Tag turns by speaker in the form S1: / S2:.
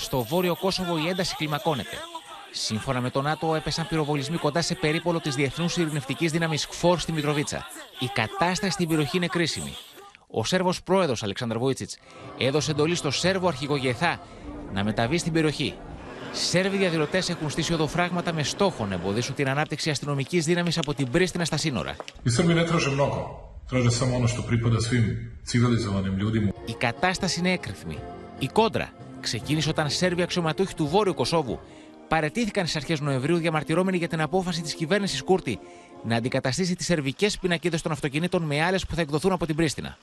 S1: Στο βόρειο Κόσοβο η ένταση κλιμακώνεται. Σύμφωνα με το ΝΑΤΟ, έπεσαν πυροβολισμοί κοντά σε περίπολο της Διεθνούς Ειρηνευτικής Δύναμης KFOR στη Μητροβίτσα. Η κατάσταση στην περιοχή είναι κρίσιμη. Ο Σέρβος πρόεδρος Αλεξάνδρ Βούιτσιτς έδωσε εντολή στο Σέρβο αρχηγό Γεθά να μεταβεί στην περιοχή. Σέρβοι διαδηλωτές έχουν στήσει οδοφράγματα με στόχο να εμποδίσουν την ανάπτυξη αστυνομικής δύναμης από την Πρίστινα στα σύνορα. Η κατάσταση είναι έκρηθμη. Η κόντρα ξεκίνησε όταν Σέρβοι αξιωματούχοι του Βόρειου Κωσόβου παραιτήθηκαν στις αρχές Νοεμβρίου διαμαρτυρώμενοι για την απόφαση της κυβέρνησης Κούρτη να αντικαταστήσει τις σερβικές πινακίδες των αυτοκινήτων με άλλες που θα εκδοθούν από την Πρίστινα.